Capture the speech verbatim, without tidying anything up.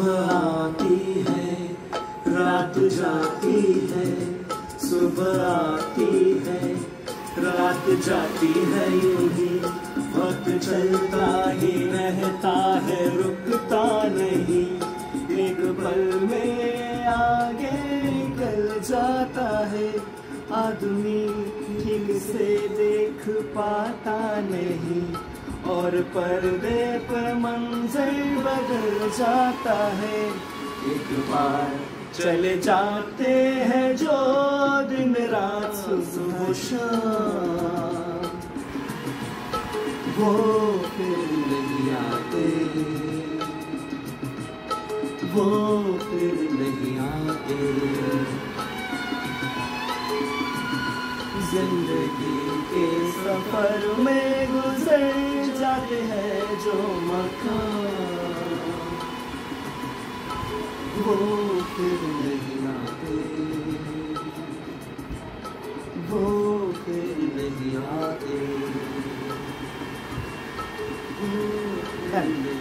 सुबह आती है, रात जाती है, सुबह आती है, रात जाती है, यूं ही वक्त चलता ही रहता है, रुकता नहीं, एक पल में आगे निकल जाता है, आदमी ठीक से देख पाता नहीं, और पर्दे पर मंजर बदल जाता है, एक बार चले जाते हैं जो दिन रात सुबह शाम, वो फिर नहीं आते, वो फिर नहीं आते। जिंदगी के सफर में गुजर जाते हैं जो मकान, वो फिर नहीं आते, वो फिर नहीं आते, वो फिर नहीं